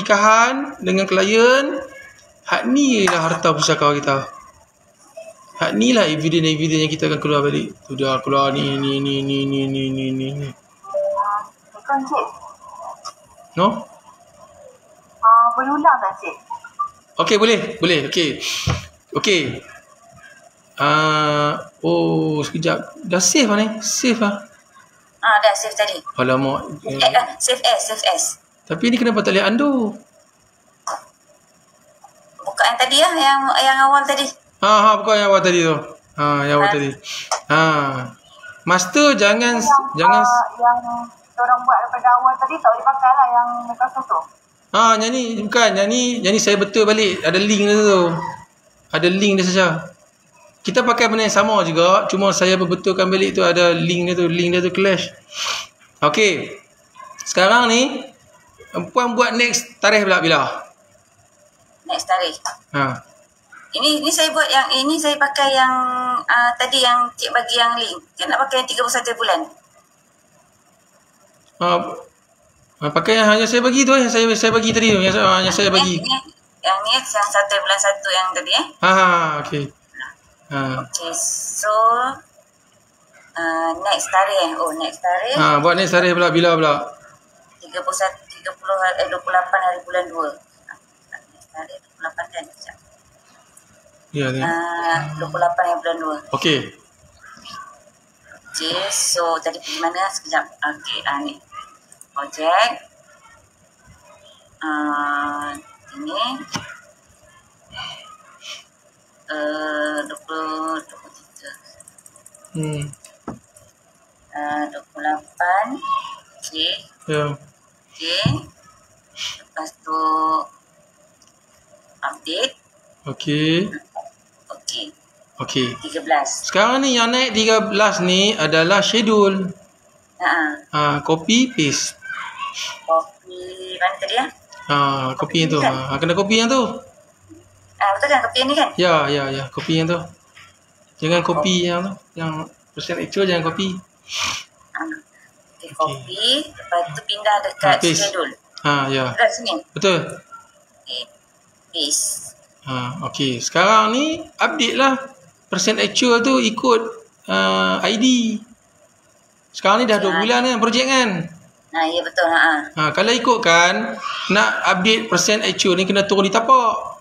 pernikahan dengan klien, hak ni lah harta pusaka kita. Hak ni lah eviden-eviden yang kita akan keluar balik. Tu dah keluar ni. Bukan cik. No? Boleh ulang tak cik? Okey, boleh. Okey. Sekejap. Dah save lah ni. Save lah. Dah save tadi. Alamak. Save as. Tapi ni kenapa tak boleh undo? Buka yang tadi lah, yang awal tadi. Bukan yang awal tadi tu. Yang awal tadi. Master jangan Yang orang buat daripada awal tadi tak boleh pakai lah yang Microsoft tu. yang ni bukan. Yang ni saya betul balik. Ada link dia tu. Ada link dia saja. Kita pakai benda yang sama juga. Cuma saya berbetulkan balik tu ada link dia tu. Link dia tu clash. Okey. Sekarang ni puan buat next tarikh bila? Next tarikh. Ini saya buat yang ini, saya pakai yang tadi yang cik bagi yang link. Dia nak pakai yang 31 bulan. Pakai yang hanya saya bagi tu, yang saya bagi tadi tu, yang saya bagi. Yang ni yang 1 bulan 1 yang tadi Okey. Okay, so next tarikh. Next tarikh. Buat next tarikh bila 28 hari bulan 2. Next tarikh 28 kan? Ya, 28 hari bulan 2. Okey. Okay, so tadi pergi mana? Sekejap. Okay, ni. Projek. Ini. 23. 28. Okay. Ya. Okay. Lepas tu update. Okey. Okey. 13. Sekarang ni yang naik 13 ni adalah schedule. Copy paste. Copy mana tadi Copy yang tu. Kena copy yang tu. Betul kan copy yang ni kan? Ya, copy yang tu. Jangan copy yang tu. Yang persen actual jangan copy. Okay, copy. Lepas tu pindah dekat schedule. Ya. Dekat sini. Betul. Okay. Paste. Okey. Sekarang ni update lah. Persen actual tu ikut ID. Sekarang ni dah 2 bulan kan projek kan? Ya betul. Kalau ikutkan nak update persen actual ni kena turun di tapak.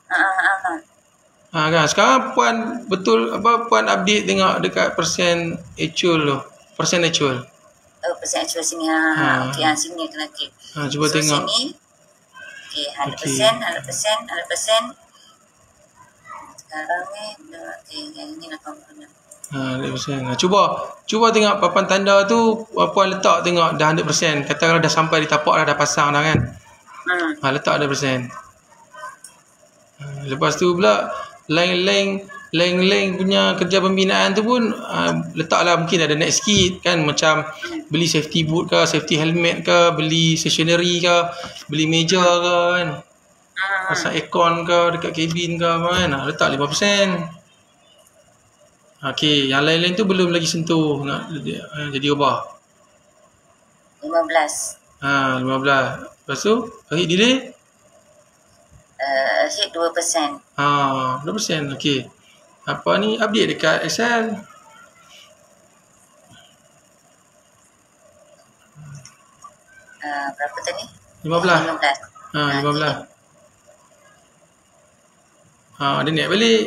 Kan sekarang puan betul puan update tengok dekat persen actual tu. Persen actual. Persen actual sini. Okey, sini kena klik. Cuba tengok. Sini. Okey, 100%. Sekarang ni yang ini 86. 100%. Cuba tengok papan tanda tu puan letak tengok dah 100%. Katakanlah dah sampai di tapak dah pasang dah kan. Letak 100%. Lepas tu pula lain punya kerja pembinaan tu pun letaklah mungkin ada naik sikit kan, macam beli safety boot ke, safety helmet ke, beli stationery ke, beli meja ke kan, pasang aircon ke dekat kabin ke kan, letak 5%. Okey, yang lain-lain tu belum lagi sentuh nak jadi ubah. 15. 15. Lepas tu bagi delay Hit 2%. 2%. Okey. Apa ni update dekat Excel. Berapa tadi? 15. 15. Dia naik balik.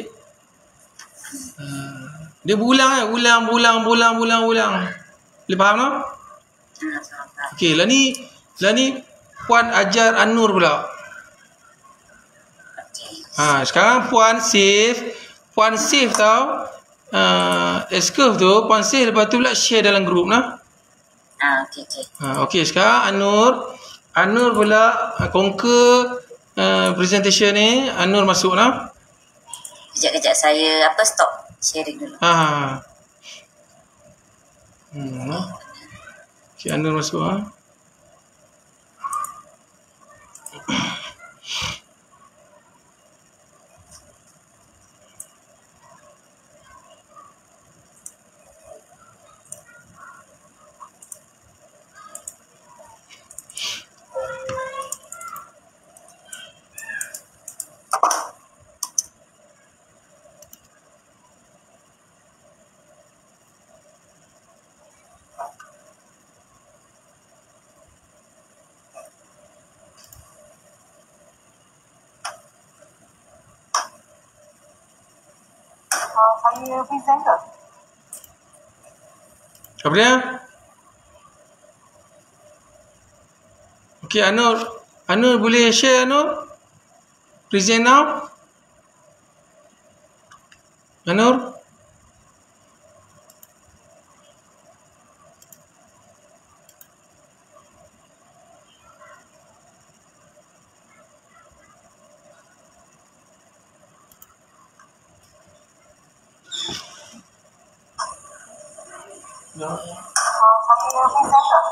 Dia berulang ulang. Boleh faham tak? Okey, lah ni puan ajar Anur pula. Sekarang puan save tau. S-curve tu puan save, lepas tu pula share dalam grup nah. Okey, sekarang Anur pula conquer presentation ni. Anur masuk nah. Kejap saya stop sharing dulu. Okey, Anur masuk Saya present ke? Apa dia? Okey, Anur. Anur boleh share, Anur? Present now? Anur? Saya present ke?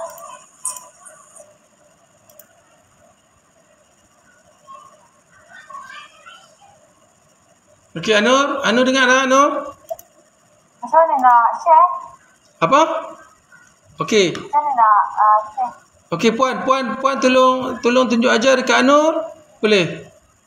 Okey, Anur. Anur dengar tak, Anur? Macam mana nak share? Apa? Okey. Macam mana nak share? Okey, puan tolong tunjuk ajar dekat Anur. Boleh?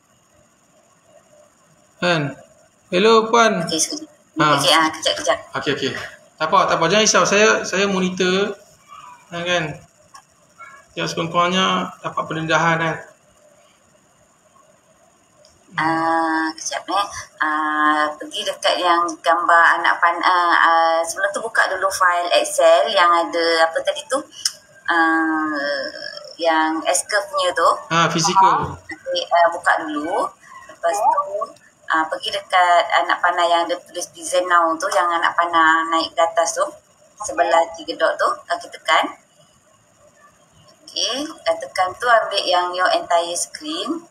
Kan? Hello, puan. Okey, sekejap. Okey, kejap. Okey. Tak apa. Jangan risau. Saya monitor. Kan? Yang sekurang-kurangnya dapat pendedahan kan. Kejap pergi dekat yang gambar anak panah. Sebelum tu buka dulu file Excel yang ada apa tadi tu, yang S-curve-nya tu. Physical. Buka dulu. Lepas tu pergi dekat anak panah yang ada tulis design now tu, yang anak panah naik ke atas tu, sebelah 3 dot tu, kaki tekan. Okey, tekan tu ambil yang your entire screen.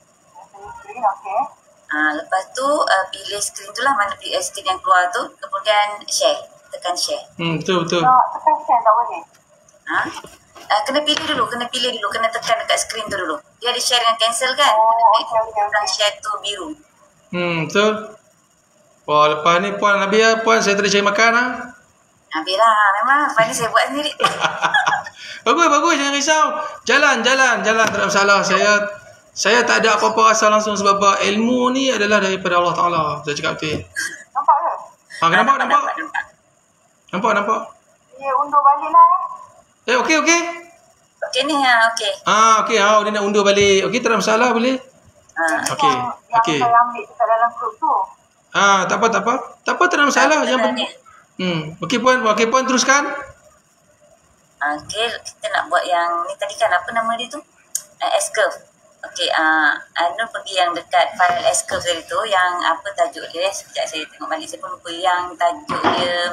Lepas tu pilih screen tu lah, mana pilih screen yang keluar tu, kemudian share, tekan share. Betul. Tekan share tak boleh. Kena pilih dulu, kena tekan dekat screen tu dulu. Dia ada share dengan cancel kan? Kena share tu biru. Betul. Wah, lepas ni puan habis puan, saya tadi cari makan Habis lah, memang lepas ni saya buat sendiri. Bagus, jangan risau. Jalan, tak ada masalah. Saya tak ada apa-apa rasa langsung, sebab ilmu ni adalah daripada Allah Ta'ala. Saya cakap betul. Nampak ke? Nampak. Dia undur balik lah. Okey. Okey ni, okey. Okey, dia nak undur balik. Okey, tak ada masalah, boleh? Okey. Yang saya ambil dekat dalam grup tu. Tak apa. Tak ada masalah. Yang penting. Okey puan teruskan. Okey, kita nak buat yang ni tadi kan, apa nama dia tu? S-curve. Okey, Anu pergi yang dekat file S-curve tadi tu, yang apa tajuk dia, sekejap saya tengok balik, saya pun lupa yang tajuk dia.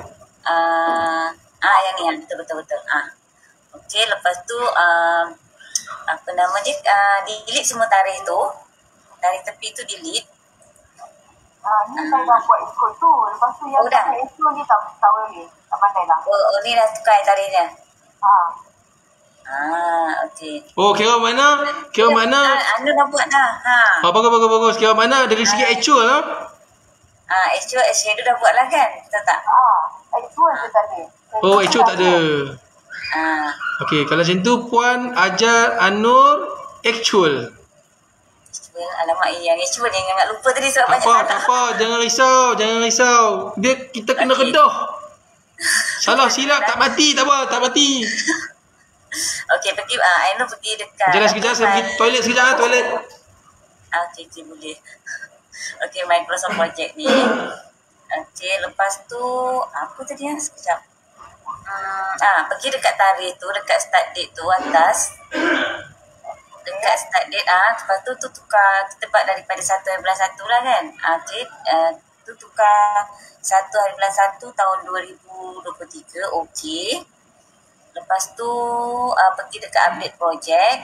Yang ni, yang betul. Okey, lepas tu apa nama dia, delete semua tarikh tu, tarikh tepi tu delete. Ni saya dah buat ikut tu, lepas tu yang itu ni tak boleh, tak pandai lah. Ni dah tukar tarikhnya. Okey. Kira mana? Anu dah buat dah. Bagus. Kira mana dari segi actual lah? Actual shadow dah buat lah kan? Betul tak? Actual je tak ada. Actual tak ada. Okey, kalau macam tu puan ajar Anur actual. Alamak, yang actual yang ingat lupa tadi sebab banyak salah. Tak apa, jangan risau. Kita kena redah. Salah silap tak mati. Okey, pergi Aino pergi dekat. Jalan sekejap, saya pergi toilet sekejap. Okey, boleh. Okey, Microsoft Project ni. Okey, lepas tu apa tadi sekejap. Pergi dekat tarikh tu, dekat start date tu atas. Dekat start date lepas tu tukar, kita buat daripada 1/1 lah kan. Okey, tu tukar 1/1 tahun 2023. Okey. Lepas tu pergi dekat update project.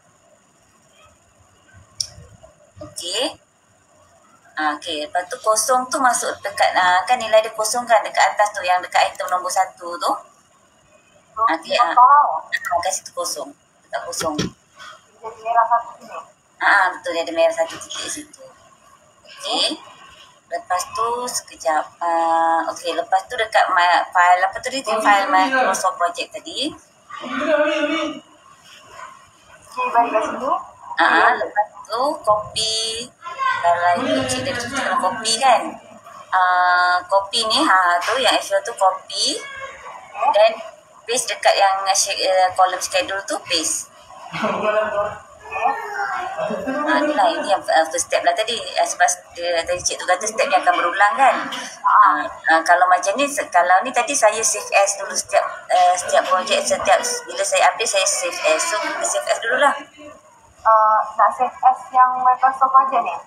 Okey. Okey, lepas tu kosong tu masuk dekat kan nilai dia kosong kan dekat atas tu, yang dekat item nombor 1 tu. Okey, kasih tu kosong. Dekat kosong. Jadi merah satu sini. Betul, dia ada merah satu titik situ. Okey. Lepas tu sekejap. Okey, lepas tu dekat file apa tu dia, file Microsoft Project tadi. Okey, balik kat sini. Lepas tu copy. Kalau itu cik dia kena copy kan. Copy ni tu yang actual tu copy. Dan paste dekat yang column schedule tu, paste. inilah ini yang first step lah tadi. Sebab tadi cikgu kata step ni akan berulang kan. Kalau macam ni, kalau ni tadi saya save as dulu setiap projek, setiap bila saya update saya save as. So save as dululah. Nak save as yang Microsoft project ni?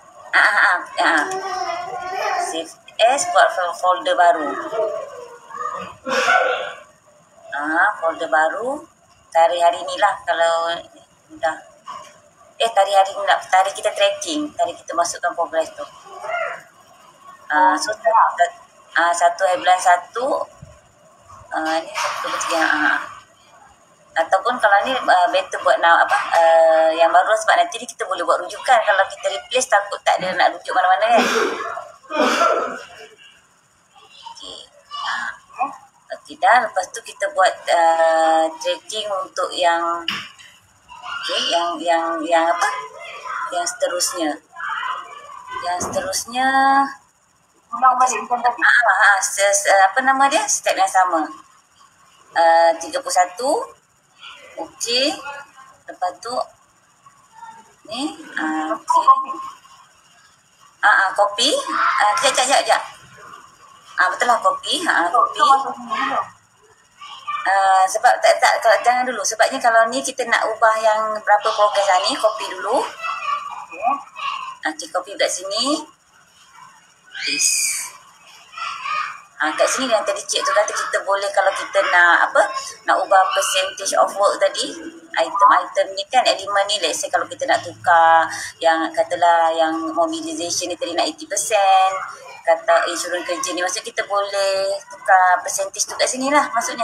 Save as buat folder baru. Folder baru tarikh hari ni lah kalau dah. Tarikh hari ni lah, tarikh kita tracking, tarikh kita masukkan progress tu. So 1 hari bulan 1 ni 1/3. Ataupun kalau ni better buat yang baru sebab nanti ni kita boleh buat rujukan. Kalau kita replace takut tak ada nak rujuk mana-mana kan. Okey dah, lepas tu kita buat tracking untuk yang yang seterusnya. Ulang balik macam tadi. Apa nama dia? Step yang sama. 31. Okey. Lepas tu ni copy. Kejap. Betul lah copy. Copy. Sebab tak kalau jangan dulu. Sebabnya kalau ni kita nak ubah yang berapa progress ni, copy dulu. Okey, copy kat sini. Kat sini yang tadi cik tu kata kita boleh kalau kita nak ubah percentage of work tadi, item-item ni kan, elemen ni, let's say kalau kita nak tukar yang katalah yang mobilization ni tadi nak 80%, kata insurans kerja ni, maksud kita boleh tukar percentage tu kat sini lah maksudnya.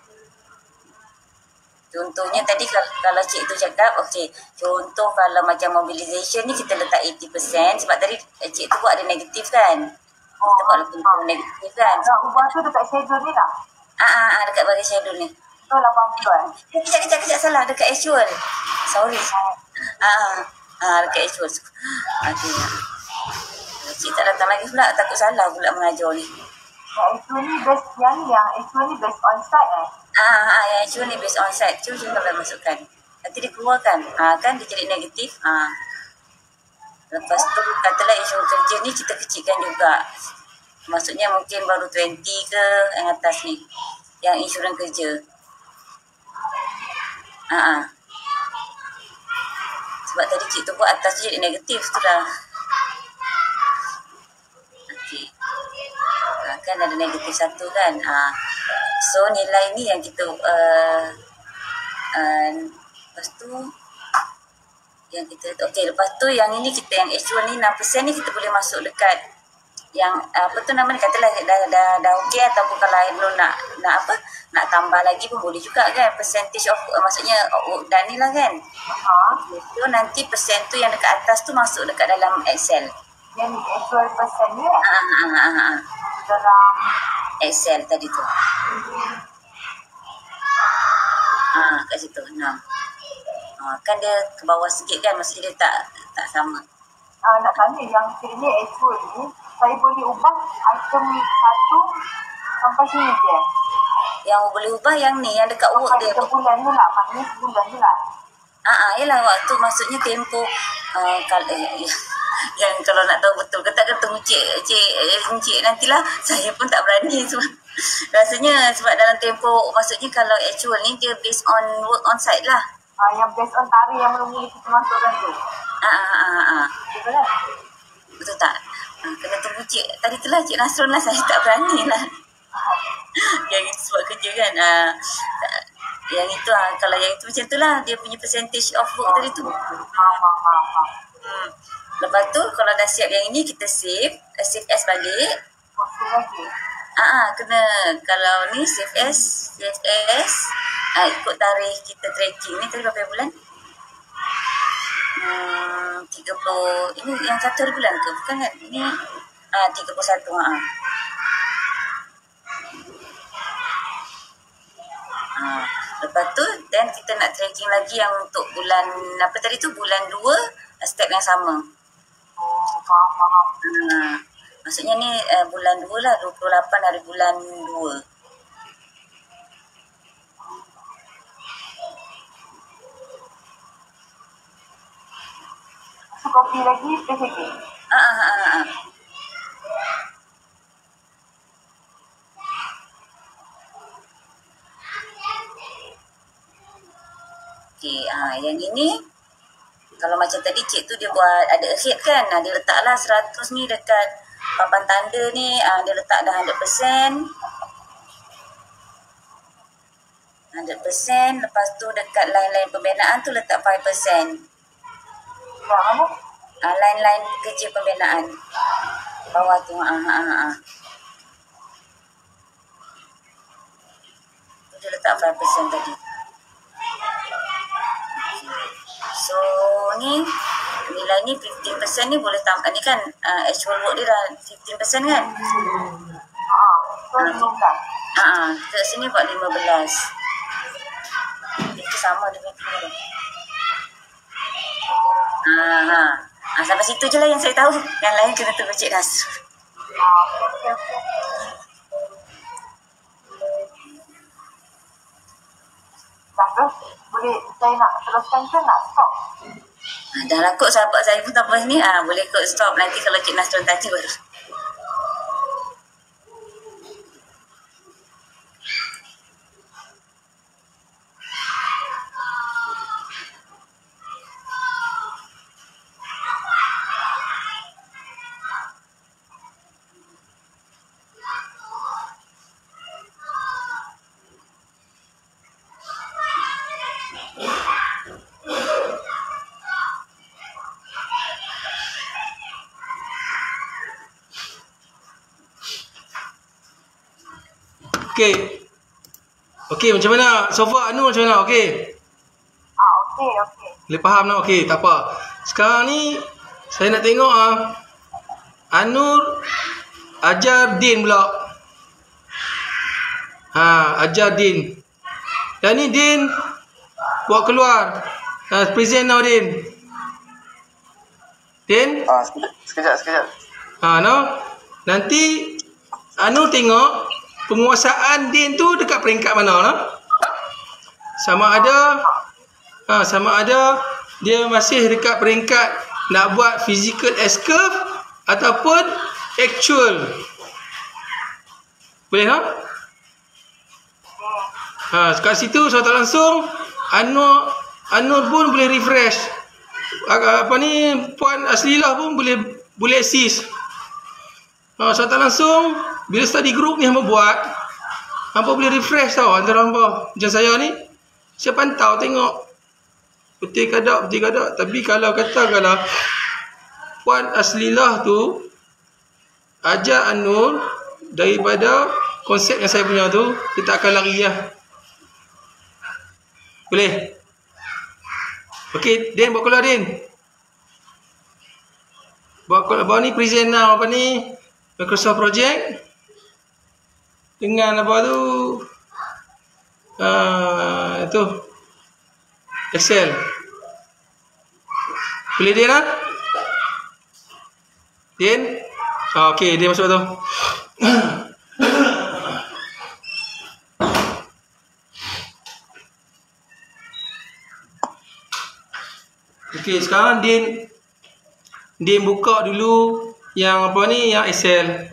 Contohnya tadi kalau cik tu cakap, okey, contoh kalau macam mobilization ni kita letak 80%, sebab tadi cik tu buat ada negatif kan. Kita buat lebih negatif kan. Ubah tu dekat schedule ni lah? Dekat bagi schedule ni. So 80 kan? Kejap salah, dekat actual. Sorry. Dekat actual. Cik tak datang lagi pula, takut salah pula mengajar ni. Yang actual ni based on site yang actual ni based on site. Cuba kalau masukkan. Nanti dia keluarkan. Kan dia jadi negatif. Lepas tu katalah insurans kerja ni kita kecilkan juga. Maksudnya mungkin baru 20 ke yang atas ni. Yang insurans kerja. Sebab tadi cik tu buat atas tu jadi negatif tu dah. Okey. Kan ada negatif 1 kan. So nilai ni yang kita lepas tu yang kita lepas tu yang ini kita yang actual ni 6% ni kita boleh masuk dekat yang nama ni, katalah dah okey, ataupun kalau belum nak tambah lagi pun boleh juga kan, percentage of maksudnya dan ni lah kan. So nanti persen tu yang dekat atas tu masuk dekat dalam Excel. Yang actual persen ni dalam Excel tadi tu. Kat situ 6. Kan dia ke bawah sikit kan, maksudnya dia tak sama. Nak tanya yang sini actual ni, saya boleh ubah item 1 sampai sini je? Yang boleh ubah yang ni, yang dekat work dia. Sebulan je lah, maknanya sebulan je lah. Yelah waktu maksudnya tempoh yang kalau nak tahu betul ke tak ketemu cik nantilah, saya pun tak berani sebab rasanya sebab dalam tempoh, maksudnya kalau actual ni dia based on work on site lah. Yang based on tarikh yang mula-mula kita masukkan tu. Betul kan? Betul tak? Kena tunggu cik. Tadi tu lah Cik Nasrul lah, saya tak berani lah. Yang itu sebab kerja kan. Yang itu kalau yang itu macam tu lah, dia punya percentage of work tadi tu. Lepas tu kalau dah siap yang ini kita save as balik. Kena kalau ni save as ikut tarikh kita tracking ni tadi berapa bulan? 30 ini yang 1 hari bulan ke? Bukan kan? Ini 31 lepas tu dan kita nak tracking lagi yang untuk bulan apa tadi tu, bulan 2 step yang sama. Maksudnya ni bulan 2 lah, 28 hari bulan 2. So copy lagi, paste lagi. Okey, yang ini kalau macam tadi cik tu dia buat ada ahead kan. Dia letaklah 100 ni dekat papan tanda ni, dia letak dah 100%. 100%, lepas tu dekat line-line pembinaan tu letak 5%. Yang mana? Line-line kerja pembinaan. Bawah tu, dia letak 5% tadi. So ni nilai ni 15% ni boleh tambah ni kan, actual work dia dah 15% kan. So 15. Kat sini buat 15. Itu sama dengan ni. Sampai situ je lah yang saya tahu. Yang lain kena tunggu Cik Nasrul. Okey. Terus boleh saya nak teruskan ke nak stop? Dah lah kot sahabat saya pun tak apa ni. Boleh kot stop. Nanti kalau Cik Nasrul tanya baru. Okey, macam mana? So far Anu macam mana? Okey. Okey. Boleh faham tak? Okey, tak apa. Sekarang ni saya nak tengok Anur ajar Din pula. Ajar Din. Dan ni Din buat keluar. Present now Din. Din? Sekejap. No. Nanti Anur tengok penguasaan Din tu dekat peringkat mana, no? Sama ada dia masih dekat peringkat nak buat physical S-curve ataupun actual. Boleh tak? Kat situ tak langsung Anur pun boleh refresh. Puan Aslilah pun boleh assist. Tak langsung bila study group ni hamba buat, hamba boleh refresh tau antara hamba. Macam saya ni, saya pantau tengok betul ke tak. Tapi kalau katakanlah Puan Aslilah tu ajar Anur daripada konsep yang saya punya tu, dia tak akan lari lah. Boleh? Okey, Din buat keluar Din. Buat ni present now Microsoft Project dengan itu Excel. Boleh Din lah? Din? Okey, dia masuk tu. Okey, sekarang Din buka dulu yang yang Excel.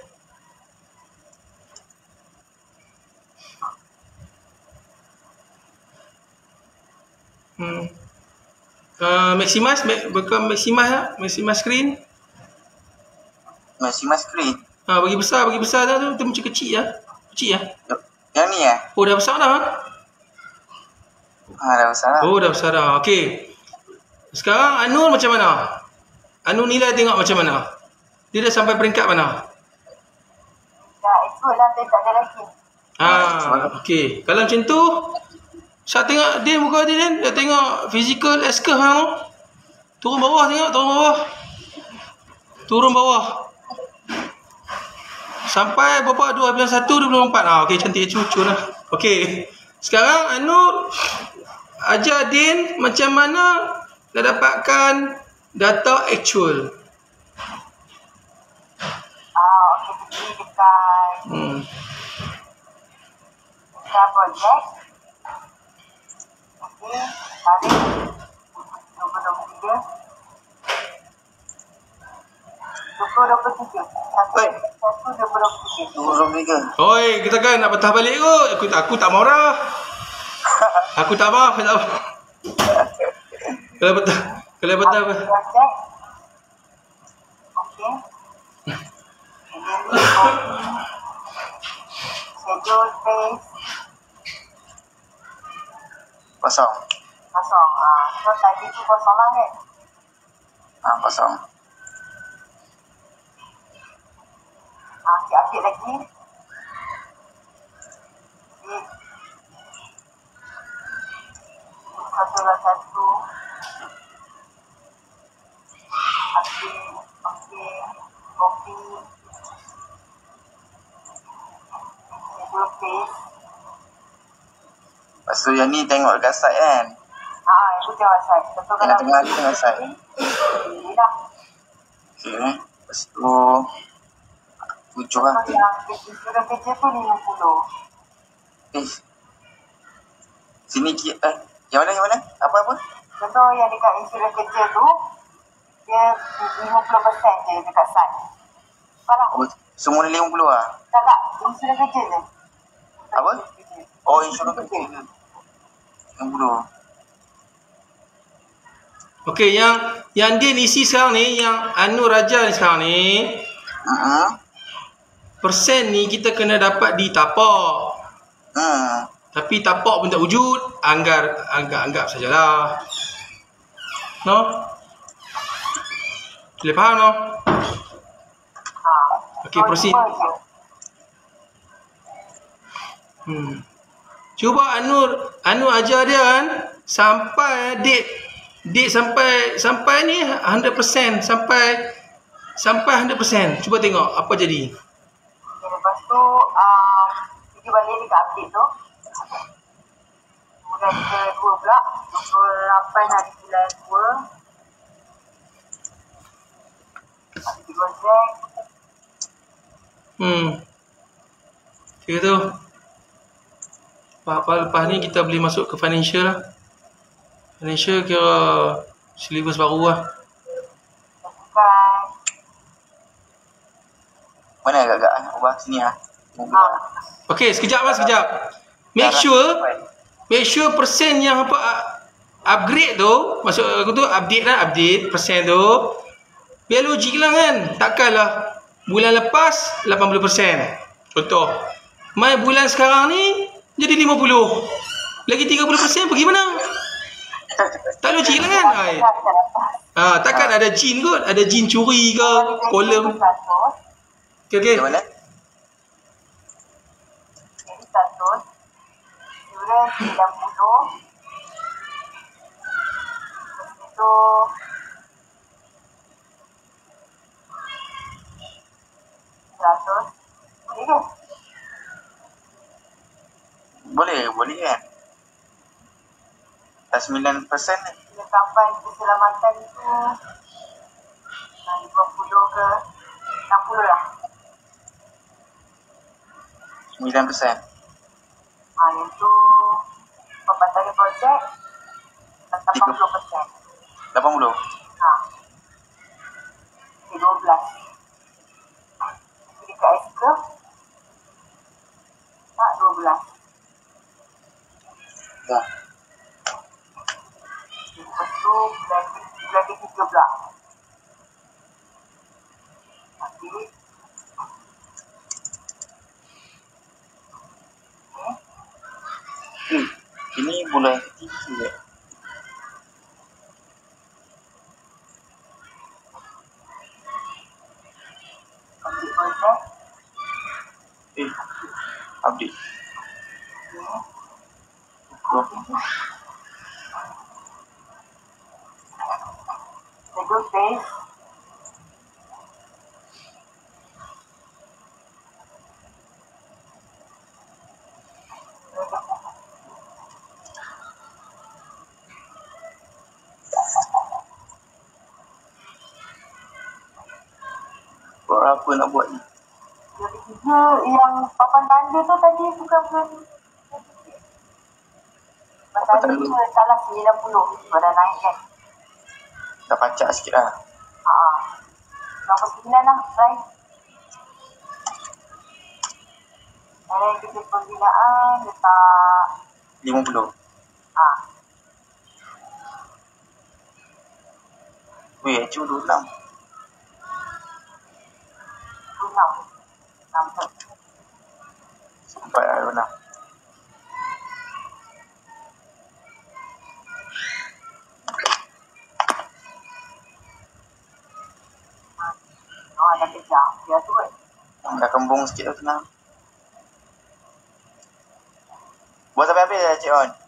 Maximize screen. Maximize screen. Bagi besar dah tu macam kecil lah. Yang ni Oh, dah besar dah. Dah besar dah. Oh, dah besar dah. Okey. Sekarang Anur macam mana? Anur nilai tengok macam mana? Dia dah sampai peringkat mana? Dah ikut lah, saya tak ada lagi. Okey. Kalau macam tu, saya tengok dia buka dia Din. Dia tengok physical S-curve tu. Turun bawah tengok, turun bawah. Sampai berapa? 21, 24. Okey, cantik cucu lah. Okey. Sekarang Anur ajar Din macam mana nak dapatkan data actual. Okey, dekat project. Okey, tarik 23. 2023. Oi. 1/2023. 23. Oi, kita kan nak patah balik kot. Aku tak marah. Aku tak marah. Kalau patah apa? Okey. Okey. Schedule phase Kosong. kosong. So tadi tu kosong lah kan? Kosong. Okey, update lagi. Satu. Okey. Copy. Schedule phase. Lepas tu yang ni tengok dekat site kan. Itu tengok site. Betul kan? Tengah-tengah ni tengok site. Ini dah. Okay. Lepas tu 7 lah. Yang insurans kerja tu 50. Sini yang mana? Apa? Contoh yang dekat insurans kerja tu, dia 50% je dekat site. Faham? Semua ni 50 lah. Tak. Insurans kerja je. Apa? Oh, insurans kerja. 60. Okey, yang dia isi sekarang ni, yang Anu Raja ni sekarang ni, persen ni kita kena dapat di tapak. Tapi tapak pun tak wujud, anggap sajalah. No? Boleh faham no? Okey, proceed. Cuba Anu ajar dia kan sampai date sampai ni 100%, sampai 100%. Cuba tengok apa jadi. Lepas tu pergi balik dekat update tu. Kemudian ke-2 pula, 28 hari bulan 2. Update projek. Okay tu. Lepas ni kita boleh masuk ke financial lah. Financial kira syllabus baru lah. Tekan. Mana agak-agak ubah sini lah. Okay, sekejap. Make sure persen yang upgrade tu, maksud aku tu update persen tu biar logik lah kan. Takkanlah bulan lepas 80%. Contoh, mai bulan sekarang ni jadi 50. Lagi 30% pergi mana? Tak logik lah kan? Takkan ada jin kot, ada jin curi ke kolom. Okay. Mana? Jadi 100. Insurans 90. Itu Boleh kan? Dah 9% ni. Kelengkapan keselamatan itu 50 ke 60 lah. 9%. Yang tu pembatalan projek 80%. 80. Di 12. Dekat S-curve 12. Dah. Lepas tu bulan ketiga pula. Update. Ini bulan ketiga. Update projek. Update. Schedule phase. Apa nak buat ni? Yang ketiga yang papan tanda tu tadi bukan bulan. Papan tanda tu salah 90. Dah naik kan? Dah pacak sikit lah. Nombor 9 lah, try. Nilai kerja pembinaan letak 50. Weh, cuma 26. 26. Nampak. Sampai 26. Oh, ada kerja. Dia tu kan. Dah kembung sikit tu tenang. Buat sampai habis ya, Cik On.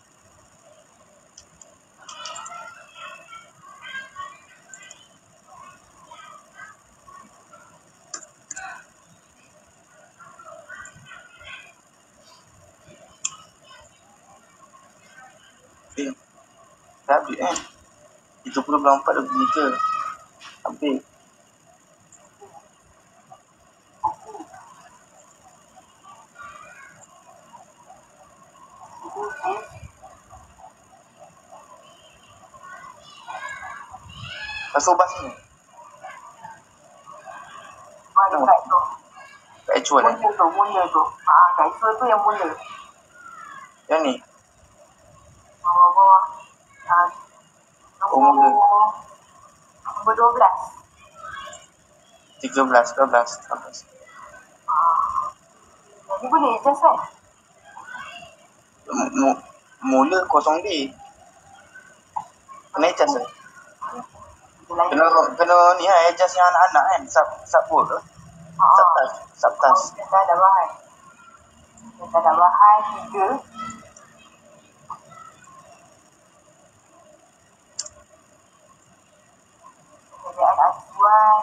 Dah habis kan? 30 dah bunyi ke? Habis. Pasal bas ni. Mana kat tu? Kat actual eh. Mula tu. Kat actual tu yang mula. Yang ni. Bawah-bawah. Mula. Nombor 12. 13, 12. Jadi boleh adjust kan? Mula kosong D. Kena adjust eh. Kena ni lah, adjust yang anak-anak kan. Subword tu. Subtask. Kita ada bahan. Kita ada bahan 3. Pekerjaan acuan.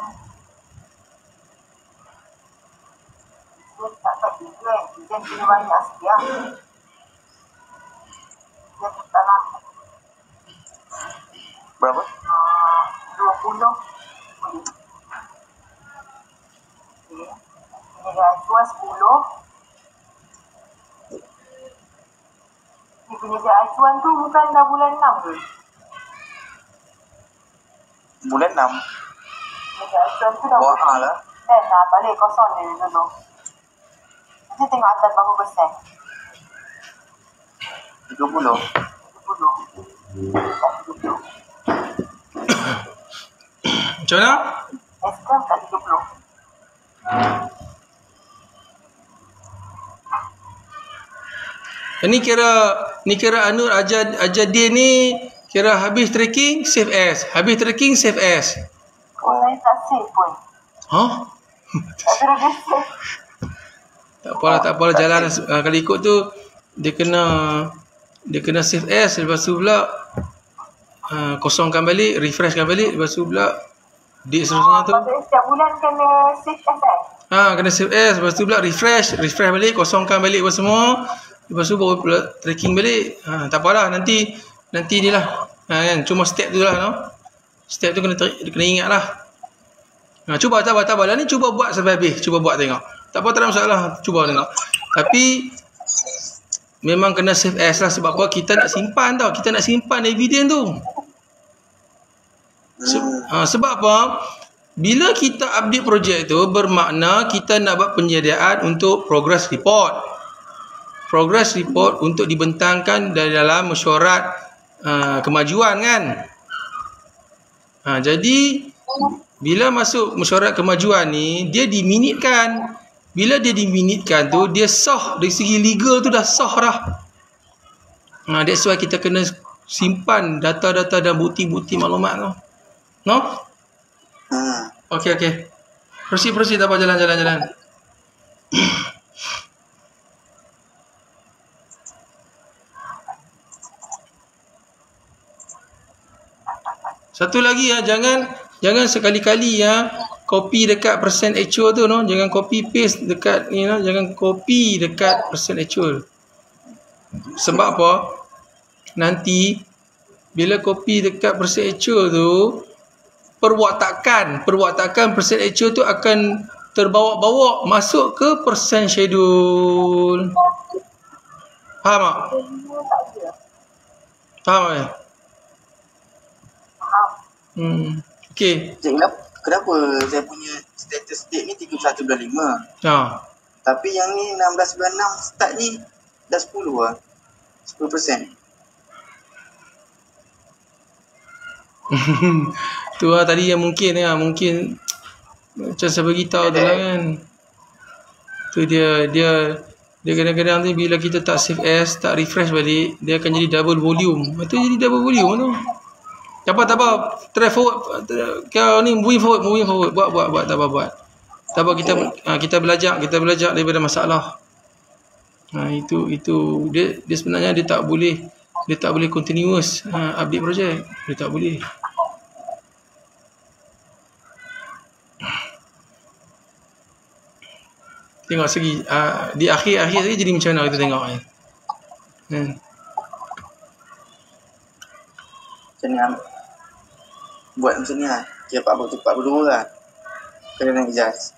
Dia tak kat 3 kan. Dia kena banyak sikit lah. Dia tak lama. Berapa? 20 boleh. Okay. Pekerjaan acuan 10. Pekerjaan acuan tu bukan dah bulan 6 ke? Bulan 6. Pekerjaan acuan tu dah Wah bulan lah. Dan balik kosong dia dulu. Kita tengok atas berapa persen. 30. 70. Macam mana? Eskom kat 30. Ni kira Anur ajar dia ni kira habis tracking save as. Habis tracking save as. Oh, saya tak save pun. Hah? Tak terus dia save. Tak apalah jalan kalau ikut tu dia kena save as, lepas tu pula kosongkan balik, refreshkan balik, lepas tu pula date seterusnya tu. Maksudnya setiap bulan kena save as kan? Kena save as, lepas tu pula refresh balik, kosongkan balik apa semua. Lepas tu baru pula tracking balik. Tak apalah, nanti ni lah. Kan, cuma step tu lah, no. Step tu kena ingat lah. Cuba tabah lah ni, cuba buat sampai habis, cuba buat tengok. Tak apa, tak ada masalah, cuba tengok. Tapi memang kena save as lah, sebab apa kita nak simpan tau, kita nak simpan evidence tu. Sebab apa? Bila kita update projek tu, bermakna kita nak buat penyediaan untuk progress report. Progress report untuk dibentangkan dalam mesyuarat kemajuan kan. Jadi bila masuk mesyuarat kemajuan ni, dia diminitkan. Bila dia diminitkan tu, dia sah dari segi legal tu, dah sah dah. That's why kita kena simpan data-data dan bukti-bukti maklumat tu. No? Okay. Proceed, tak apa, jalan. Satu lagi jangan sekali-kali copy dekat percent actual tu, no. Jangan copy paste dekat ni, no. Jangan copy dekat percent actual. Sebab apa? Nanti bila copy dekat percent actual tu, perwatakan percent actual tu akan terbawa-bawa masuk ke percent schedule. Faham tak? Faham tak? Okey. Cik, kenapa saya punya status date ni 31 bulan 5. Ha. Tapi yang ni 16 bulan 6 start ni dah 10 lah. 10%. Tu lah tadi yang mungkin macam saya beritahu tu lah kan. Tu dia kadang-kadang tu bila kita tak save as, tak refresh balik, dia akan jadi double volume. Itu jadi double volume tu. Tak apa, try forward. Kau ni moving forward. Buat, tak apa. Tak apa, kita belajar daripada masalah. Itu dia sebenarnya dia tak boleh continuous update projek. Dia tak boleh. Tengok segi di akhir lagi jadi macam mana kita tengok kan. Macam ni buat macam ni lah. Kira 42 lah. Kena nak adjust.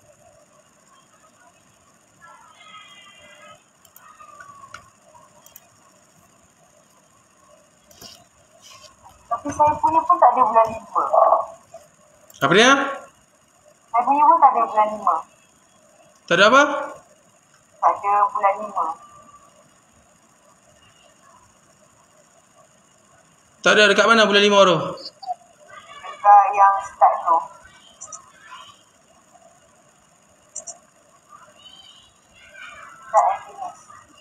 Tapi saya punya pun tak ada bulan 5. Apa dia? Saya punya pun tak ada bulan 5. Tak ada apa? Tak ada bulan 5. Tak ada dekat mana bulan 5 tu? Dekat yang start tu. Start and finish.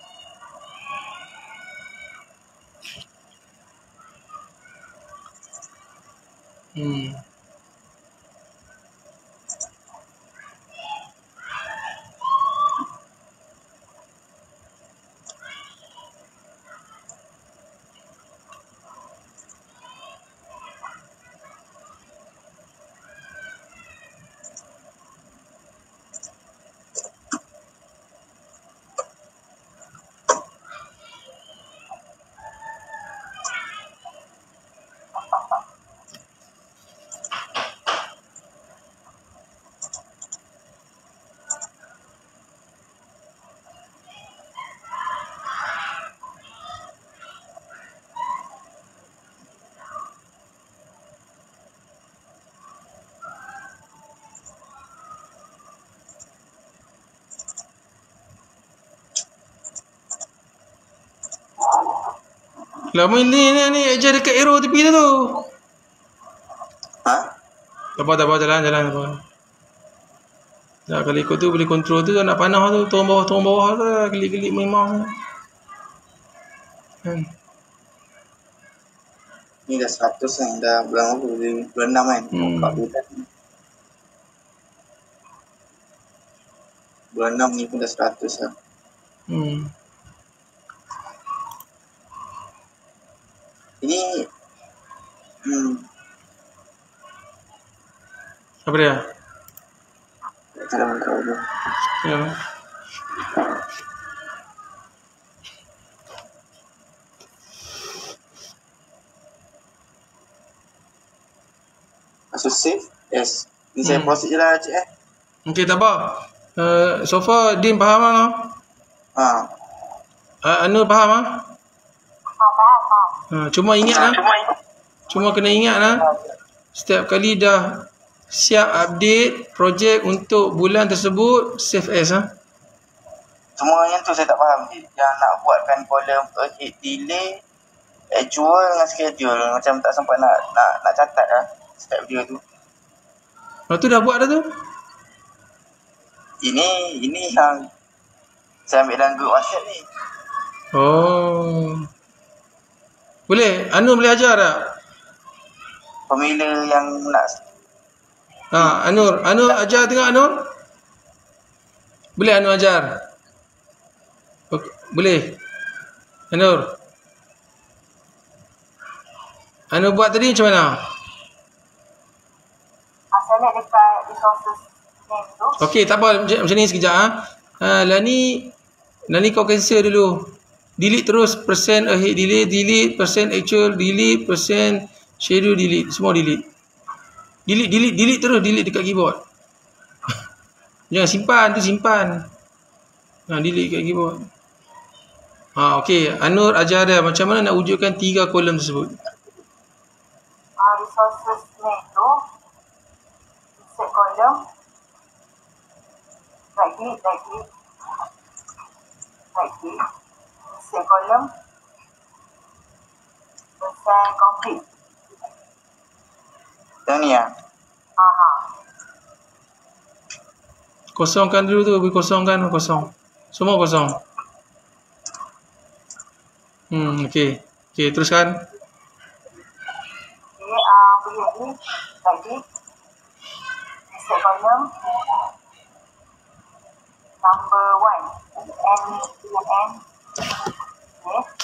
Lama ni ajar dekat arrow tepi tu. Ha? Tak apa, jalan apa. Dah kalau ikut tu boleh kontrol tu nak panah tu, turun bawah tu lah, gelik main mouse. Ni dah 100 kan. Dah bulan apa? Bulan 6 kan. 4 bulan. Bulan 6 ni pun dah 100 lah. Ini Apa dia? tak ada kau tu. Ya. Masuk save as. Ni saya proceed je lah cik Okey, tak apa. So far Din faham lah. Anur faham lah. Cuma ingat lah. Cuma kena ingat lah. Setiap kali dah siap update projek untuk bulan tersebut, save as lah. Semua yang tu saya tak faham. Yang nak buatkan kolom ahead delay, actual dengan schedule. Macam tak sempat nak catat lah setiap video tu. Lepas tu dah buat dah tu? Ini yang saya ambil dalam group WhatsApp ni. Oh. Boleh? Anu boleh ajar tak? Formula yang nak. Anur ajar tengok Anur. Boleh Anur ajar? Boleh. Anur buat tadi macam mana? Saya lihat dekat resources name tu. Okey, tak apa macam ni sekejap lah ni kau cancel dulu. Delete terus percent ahead delete percent actual delete percent schedule delete, semua delete terus, delete dekat keyboard. Jangan simpan. Delete dekat keyboard. Okey, Anur ajar dia macam mana nak wujudkan 3 kolom tersebut. Resources name tu Insert column. Right click. Insert column. Selesai complete. Yang ni lah. Kosongkan dulu tu, kosong. Semua kosong. Okey. Okey, teruskan. Okay, boleh ni. Right click. Insert column. Number 1. N. Okay.